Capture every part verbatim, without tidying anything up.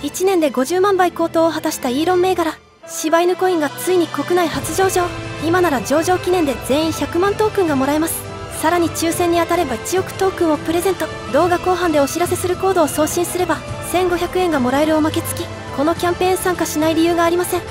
いちねんでごじゅうまんばい高騰を果たしたイーロン銘柄柴犬コインがついに国内初上場。今なら上場記念で全員ひゃくまんトークンがもらえます。さらに抽選に当たればいちおくトークンをプレゼント。動画後半でお知らせするコードを送信すればせんごひゃくえんがもらえるおまけ付き。このキャンペーン参加しない理由がありません。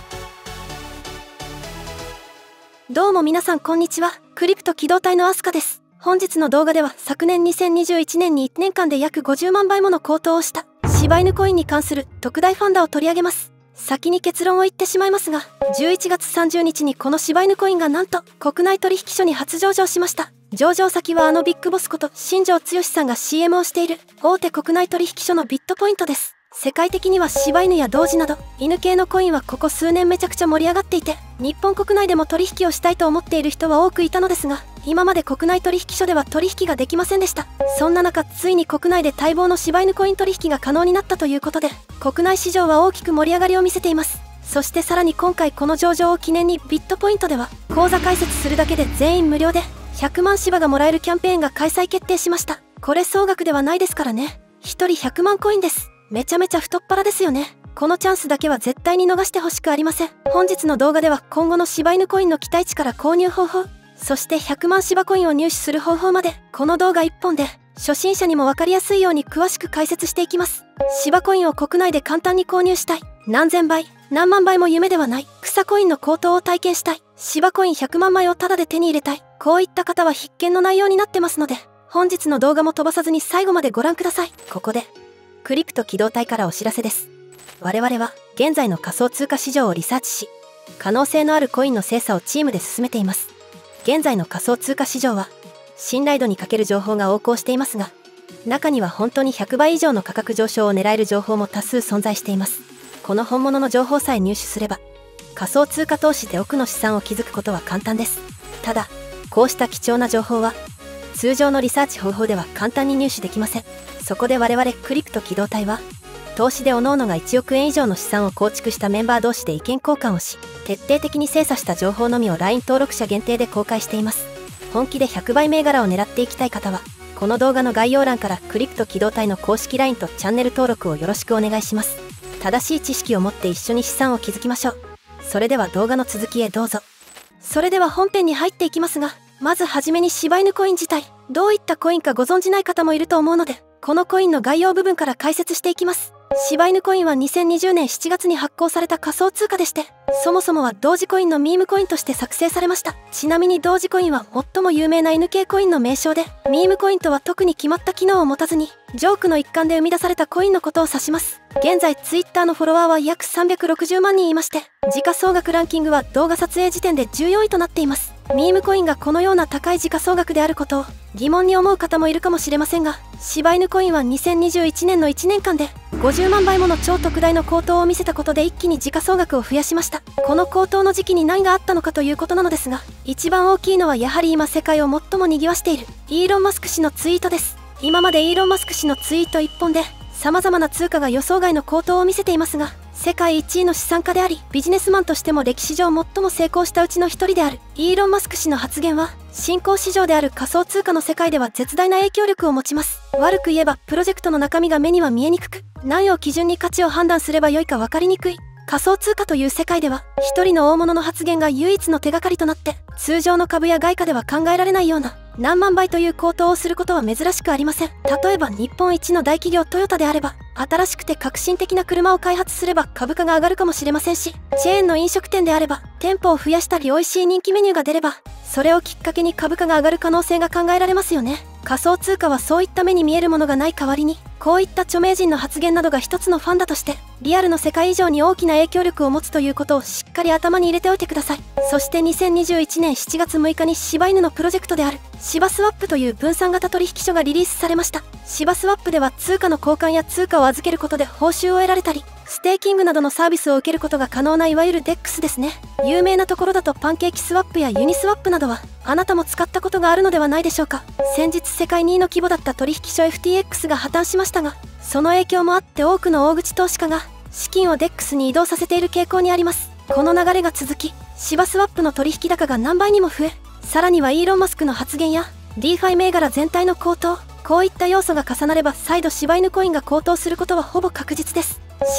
どうも皆さんこんにちは。クリプト機動隊のアスカです。本日の動画では昨年にせんにじゅういちねんにいちねんかんで約ごじゅうまんばいもの高騰をした柴犬コインに関する特大ファンダを取り上げます。先に結論を言ってしまいますが、じゅういちがつさんじゅうにちにこの柴犬コインがなんと国内取引所に初上場しました。上場先はあのビッグボスこと新庄剛志さんが シーエム をしている大手国内取引所のビットポイントです。世界的には柴犬や童子など犬系のコインはここ数年めちゃくちゃ盛り上がっていて、日本国内でも取引をしたいと思っている人は多くいたのですが、今まで国内取引所では取引ができませんでした。そんな中、ついに国内で待望の柴犬コイン取引が可能になったということで、国内市場は大きく盛り上がりを見せています。そしてさらに今回この上場を記念にビットポイントでは口座開設するだけで全員無料でひゃくまん柴がもらえるキャンペーンが開催決定しました。これ総額ではないですからね。ひとりひゃくまんコインです。めちゃめちゃ太っ腹ですよね。このチャンスだけは絶対に逃してほしくありません。本日の動画では今後の柴犬コインの期待値から購入方法、そしてひゃくまん柴コインを入手する方法まで、この動画いっぽんで初心者にも分かりやすいように詳しく解説していきます。柴コインを国内で簡単に購入したい、何千倍何万倍も夢ではない草コインの高騰を体験したい、柴コインひゃくまんまいをタダで手に入れたい、こういった方は必見の内容になってますので、本日の動画も飛ばさずに最後までご覧ください。ここでクリプト機動隊からお知らせです。我々は現在の仮想通貨市場をリサーチし、可能性のあるコインの精査をチームで進めています。現在の仮想通貨市場は信頼度に欠ける情報が横行していますが、中には本当にひゃくばい以上の価格上昇を狙える情報も多数存在しています。この本物の情報さえ入手すれば仮想通貨投資で億の資産を築くことは簡単です。ただこうした貴重な情報は通常のリサーチ方法では簡単に入手できません。そこで我々クリプト機動隊は投資で各々がいちおくえん以上の資産を構築したメンバー同士で意見交換をし、徹底的に精査した情報のみを ライン 登録者限定で公開しています。本気でひゃくばい銘柄を狙っていきたい方はこの動画の概要欄からクリプト機動隊の公式 ライン とチャンネル登録をよろしくお願いします。正しい知識を持って一緒に資産を築きましょう。それでは動画の続きへどうぞ。それでは本編に入っていきますが、まずはじめに柴犬コイン自体どういったコインかご存じない方もいると思うので、このコインの概要部分から解説していきます。柴犬コインはにせんにじゅうねんしちがつに発行された仮想通貨でして、そもそもは同時コインのミームコインとして作成されました。ちなみに同時コインは最も有名な犬系コインの名称で、ミームコインとは特に決まった機能を持たずにジョークの一環で生み出されたコインのことを指します。現在ツイッターのフォロワーは約さんびゃくろくじゅうまんにんいまして、時価総額ランキングは動画撮影時点でじゅうよんいとなっています。ミームコインがこのような高い時価総額であることを疑問に思う方もいるかもしれませんが、柴犬コインはにせんにじゅういちねんのいちねんかんでごじゅうまんばいもの超特大の高騰を見せたことで一気に時価総額を増やしました。この高騰の時期に何があったのかということなのですが、一番大きいのはやはり今世界を最も賑わしているイーロン・マスク氏のツイートです。今までイーロン・マスク氏のツイートいっぽんで様々な通貨が予想外の高騰を見せていますが、世界いちいの資産家でありビジネスマンとしても歴史上最も成功したうちの一人であるイーロン・マスク氏の発言は、新興市場である仮想通貨の世界では絶大な影響力を持ちます。悪く言えばプロジェクトの中身が目には見えにくく、何を基準に価値を判断すればよいか分かりにくい仮想通貨という世界では、一人の大物の発言が唯一の手がかりとなって、通常の株や外貨では考えられないような何万倍という高騰をすることは珍しくありません。例えば日本一の大企業トヨタであれば、新しくて革新的な車を開発すれば株価が上がるかもしれませんし、チェーンの飲食店であれば店舗を増やしたり美味しい人気メニューが出れば、それをきっかけに株価が上がる可能性が考えられますよね。仮想通貨はそういった目に見えるものがない代わりに、こういった著名人の発言などが一つのファンだとしてリアルの世界以上に大きな影響力を持つということをしっかり頭に入れておいてください。そしてにせんにじゅういちねんしちがつむいかに柴犬のプロジェクトである柴スワップという分散型取引所がリリースされました。柴スワップでは通貨の交換や通貨を預けることで報酬を得られたり、ステーキングなどのサービスを受けることが可能ないわゆる デックス ですね。有名なところだとパンケーキスワップやユニスワップなどはあなたも使ったことがあるのではないでしょうか。先日世界にいの規模だった取引所 エフティーエックス が破綻しましたが、その影響もあって多くの大口投資家が資金を デックス に移動させている傾向にあります。この流れが続き、柴スワップの取引高が何倍にも増え、さらにはイーロン・マスクの発言や ディーファイ 銘柄全体の高騰、こういった要素が重なれば再度柴犬コインが高騰することはほぼ確実です。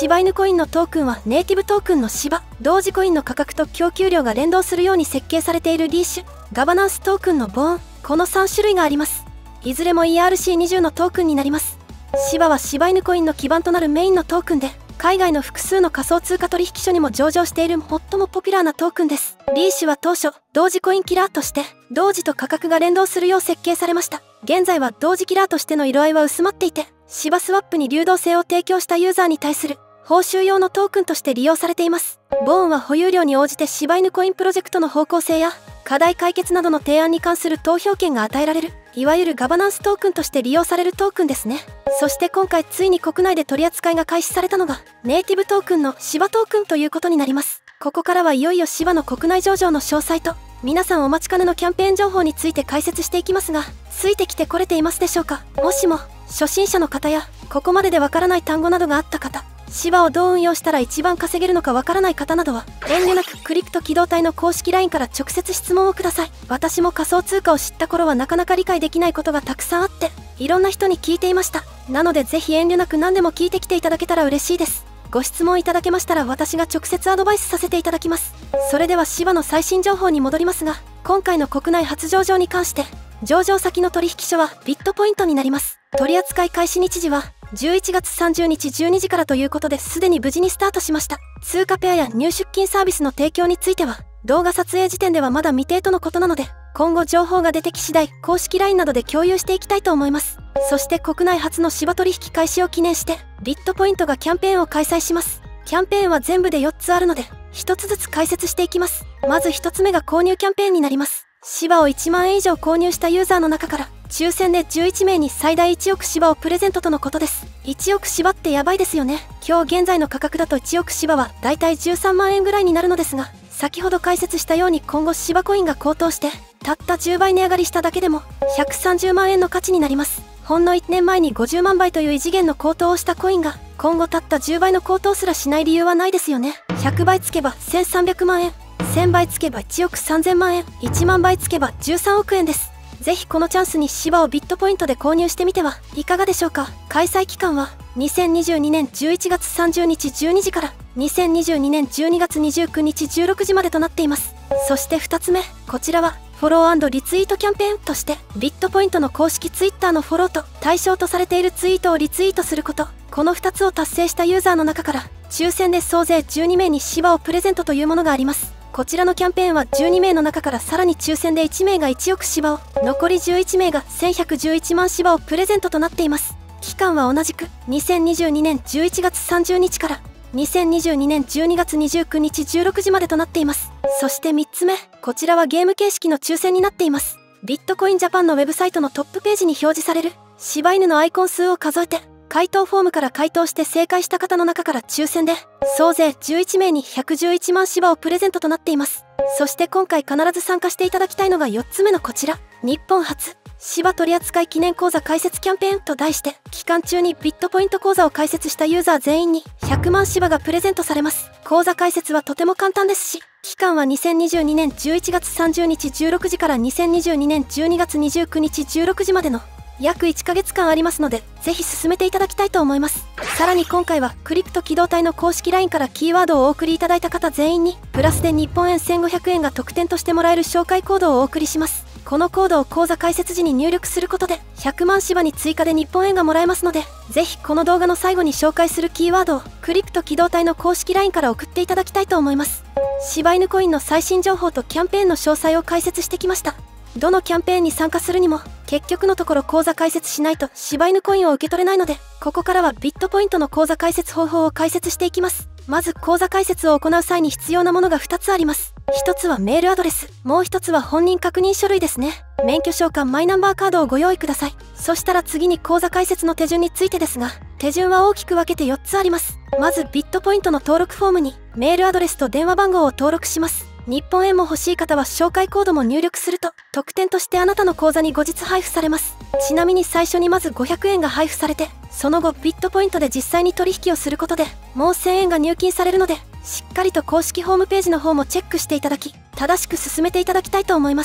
柴犬コインのトークンはネイティブトークンの柴、同時コインの価格と供給量が連動するように設計されているリーシュ、ガバナンストークンのボーン、このさん種類があります。いずれも イーアールシーにじゅう のトークンになります。柴は柴犬コインの基盤となるメインのトークンで、海外の複数の仮想通貨取引所にも上場している最もポピュラーなトークンです。リーシュは当初、同時コインキラーとして、同時と価格が連動するよう設計されました。現在は同時キラーとしての色合いは薄まっていて、柴スワップに流動性を提供したユーザーに対する報酬用のトークンとして利用されています。ボーンは保有量に応じて柴犬コインプロジェクトの方向性や、課題解決などの提案に関する投票権が与えられる、いわゆるガバナンストークンとして利用されるトークンですね。そして今回ついに国内で取り扱いが開始されたのが、ネイティブトークンの柴トークンということになります。ここからはいよいよ柴の国内上場の詳細と、皆さんお待ちかねのキャンペーン情報について解説していきますが、ついてきてこれていますでしょうか。もしも、初心者の方や、ここまででわからない単語などがあった方、柴をどう運用したら一番稼げるのかわからない方などは、遠慮なくクリプト機動隊の公式 ライン から直接質問をください。私も仮想通貨を知った頃はなかなか理解できないことがたくさんあって、いろんな人に聞いていました。なのでぜひ遠慮なく何でも聞いてきていただけたら嬉しいです。ご質問いただけましたら私が直接アドバイスさせていただきます。それでは柴の最新情報に戻りますが、今回の国内初上場に関して、上場先の取引所はビットポイントになります。取扱い開始日時はじゅういちがつさんじゅうにちじゅうにじからということで、すでに無事にスタートしました。通貨ペアや入出金サービスの提供については、動画撮影時点ではまだ未定とのことなので、今後情報が出てき次第、公式 ライン などで共有していきたいと思います。そして国内初の柴取引開始を記念して、ビットポイントがキャンペーンを開催します。キャンペーンは全部でよっつあるので、ひとつずつ解説していきます。まずひとつめが購入キャンペーンになります。柴をいちまんえん以上購入したユーザーの中から、抽選でじゅういちめいに最大いちおく柴をプレゼントとのことです。いちおく柴ってやばいですよね。今日現在の価格だといちおく柴はだいたいじゅうさんまんえんぐらいになるのですが、先ほど解説したように今後柴コインが高騰して、たったじゅうばい値上がりしただけでもひゃくさんじゅうまんえんの価値になります。ほんのいちねんまえにごじゅうまんばいという異次元の高騰をしたコインが、今後たったじゅうばいの高騰すらしない理由はないですよね。ひゃくばいつけばせんさんびゃくまんえん、せんばいつけばいちおくさんぜんまんえん、いちまんばいつけばじゅうさんおくえんです。ぜひこのチャンスに柴をビットポイントで購入してみてはいかがでしょうか。開催期間はにせんにじゅうにねんじゅういちがつさんじゅうにちじゅうにじからにせんにじゅうにねんじゅうにがつにじゅうくにちじゅうろくじまでとなっています。そしてふたつめ、こちらはフォロー&リツイートキャンペーンとして、ビットポイントの公式ツイッターのフォローと対象とされているツイートをリツイートすること、このふたつを達成したユーザーの中から抽選で総勢じゅうにめいに柴をプレゼントというものがあります。こちらのキャンペーンはじゅうにめいの中からさらに抽選でいちめいがいちおく柴を、残りじゅういちめいがせんひゃくじゅういちまん柴をプレゼントとなっています。期間は同じくにせんにじゅうにねんじゅういちがつさんじゅうにちからにせんにじゅうにねんじゅうにがつにじゅうくにちじゅうろくじまでとなっています。そしてみっつめ、こちらはゲーム形式の抽選になっています。ビットコインジャパンのウェブサイトのトップページに表示される柴犬のアイコン数を数えて、回答フォームから回答して正解した方の中から抽選で総勢じゅういちめいにひゃくじゅういちまん柴をプレゼントとなっています。そして今回必ず参加していただきたいのがよっつめのこちら、日本初柴取扱記念講座開設キャンペーンと題して、期間中にビットポイント講座を開設したユーザー全員にひゃくまん柴がプレゼントされます。講座開設はとても簡単ですし、期間はにせんにじゅうにねんじゅういちがつさんじゅうにちじゅうろくじからにせんにじゅうにねんじゅうにがつにじゅうくにちじゅうろくじまでの約いっかげつかんありますので、ぜひ進めていただきたいと思います。さらに今回はクリプト機動隊の公式 ライン からキーワードをお送りいただいた方全員にプラスで日本円せんごひゃくえんが特典としてもらえる紹介コードをお送りします。このコードを講座開設時に入力することでひゃくまん柴に追加で日本円がもらえますので、ぜひこの動画の最後に紹介するキーワードをクリプト機動隊の公式 ライン から送っていただきたいと思います。柴犬コインの最新情報とキャンペーンの詳細を解説してきました。どのキャンペーンに参加するにも結局のところ口座開設しないと柴犬コインを受け取れないので、ここからはビットポイントの口座開設方法を解説していきます。まず口座開設を行う際に必要なものがふたつあります。ひとつはメールアドレス、もうひとつは本人確認書類ですね。免許証かマイナンバーカードをご用意ください。そしたら次に口座開設の手順についてですが、手順は大きく分けてよっつあります。まずビットポイントの登録フォームにメールアドレスと電話番号を登録します。日本円も欲しい方は紹介コードも入力すると特典としてあなたの口座に後日配布されます。ちなみに最初にまずごひゃくえんが配布されて、その後ビットポイントで実際に取引をすることでもうせんえんが入金されるので、しっかりと公式ホームページの方もチェックしていただき、正しく進めていただきたいと思います。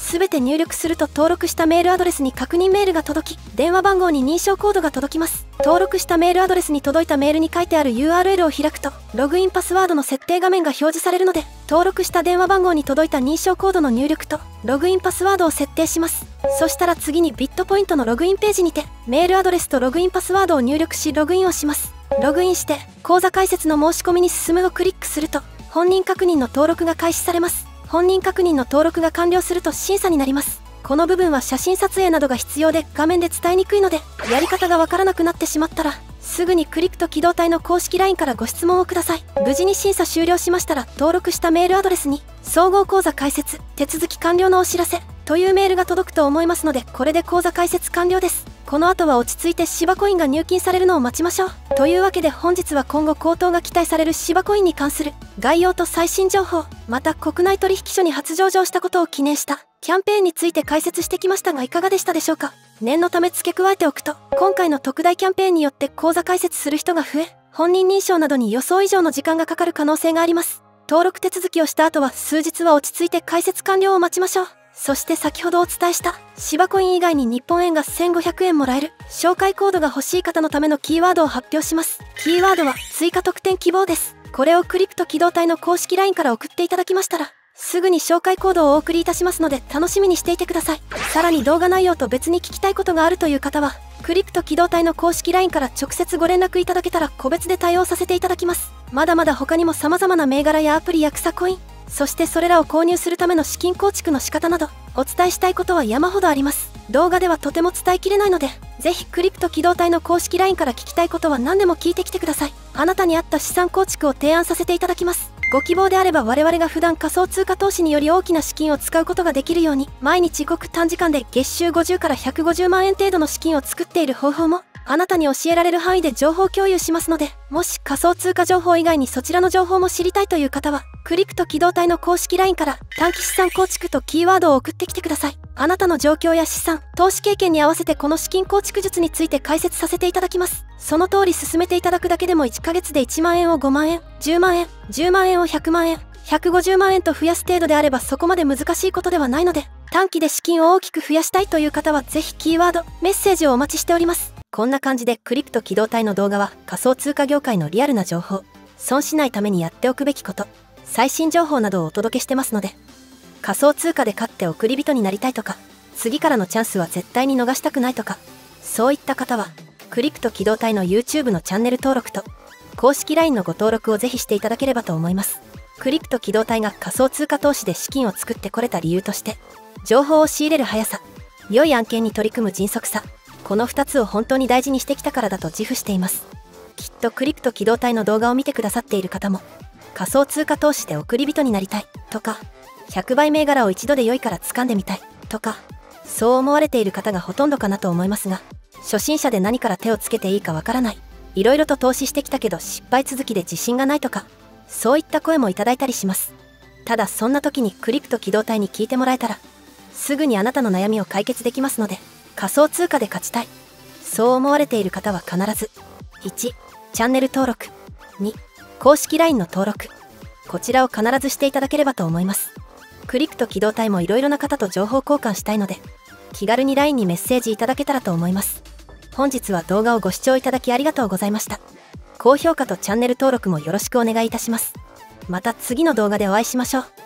全て入力すると登録したメールアドレスに確認メールが届き、電話番号に認証コードが届きます。登録したメールアドレスに届いたメールに書いてある ユーアールエル を開くと、ログインパスワードの設定画面が表示されるので、登録した電話番号に届いた認証コードの入力と、ログインパスワードを設定します。そしたら次にビットポイントのログインページにて、メールアドレスとログインパスワードを入力し、ログインをします。ログインして、口座開設の申し込みに進むをクリックすると、本人確認の登録が開始されます。本人確認の登録が完了すると審査になります。この部分は写真撮影などが必要で画面で伝えにくいので、やり方がわからなくなってしまったら、すぐにクリプト機動隊の公式 ライン からご質問をください。無事に審査終了しましたら、登録したメールアドレスに、総合口座開設、手続き完了のお知らせ、というメールが届くと思いますので、これで口座開設完了です。この後は落ち着いてシバコインが入金されるのを待ちましょう。というわけで本日は今後高騰が期待されるシバコインに関する概要と最新情報、また国内取引所に初上場したことを記念したキャンペーンについて解説してきましたがいかがでしたでしょうか。念のため付け加えておくと、今回の特大キャンペーンによって口座開設する人が増え、本人認証などに予想以上の時間がかかる可能性があります。登録手続きをした後は数日は落ち着いて開設完了を待ちましょう。そして先ほどお伝えしたシバコイン以外に日本円がせんごひゃくえんもらえる紹介コードが欲しい方のためのキーワードを発表します。キーワードは追加特典希望です。これをクリプト機動隊の公式 ライン から送っていただきましたら、すぐに紹介コードをお送りいたしますので楽しみにしていてください。さらに動画内容と別に聞きたいことがあるという方は、クリプト機動隊の公式 ライン から直接ご連絡いただけたら個別で対応させていただきます。まだまだ他にも様々な銘柄やアプリや草コイン、そしてそれらを購入するための資金構築の仕方など、お伝えしたいことは山ほどあります。動画ではとても伝えきれないので、ぜひクリプト機動隊の公式 ライン から聞きたいことは何でも聞いてきてください。あなたに合った資産構築を提案させていただきます。ご希望であれば我々が普段仮想通貨投資により大きな資金を使うことができるように、毎日ごく短時間で月収ごじゅうからひゃくごじゅうまんえん程度の資金を作っている方法も、あなたに教えられる範囲で情報共有しますので、もし仮想通貨情報以外にそちらの情報も知りたいという方は、クリプト機動隊の公式 ライン から短期資産構築とキーワードを送ってきてください。あなたの状況や資産、投資経験に合わせてこの資金構築術について解説させていただきます。その通り進めていただくだけでもいっかげつでいちまんえんをごまんえん、じゅうまんえん、じゅうまんえんをひゃくまんえん、ひゃくごじゅうまんえんと増やす程度であればそこまで難しいことではないので、短期で資金を大きく増やしたいという方はぜひキーワード、メッセージをお待ちしております。こんな感じでクリプト機動隊の動画は仮想通貨業界のリアルな情報、損しないためにやっておくべきこと、最新情報などをお届けしてますので、仮想通貨で勝って送り人になりたいとか、次からのチャンスは絶対に逃したくないとか、そういった方はクリプト機動隊の YouTube のチャンネル登録と公式 ライン のご登録をぜひしていただければと思います。クリプト機動隊が仮想通貨投資で資金を作ってこれた理由として、情報を仕入れる速さ、良い案件に取り組む迅速さ、このふたつを本当に大事にしてきたからだと自負しています。きっとクリプト機動隊の動画を見てくださっている方も、仮想通貨投資で送り人になりたいとか、ひゃくばい銘柄を一度で良いから掴んでみたいとか、そう思われている方がほとんどかなと思いますが、初心者で何から手をつけていいかわからない、いろいろと投資してきたけど失敗続きで自信がないとか、そういった声もいただいたりします。ただそんな時にクリプト機動隊に聞いてもらえたら、すぐにあなたの悩みを解決できますので、仮想通貨で勝ちたい、そう思われている方は必ず、いち、チャンネル登録、に、公式 ライン の登録、こちらを必ずしていただければと思います。クリプト機動隊もいろいろな方と情報交換したいので、気軽に ライン にメッセージいただけたらと思います。本日は動画をご視聴いただきありがとうございました。高評価とチャンネル登録もよろしくお願いいたします。また次の動画でお会いしましょう。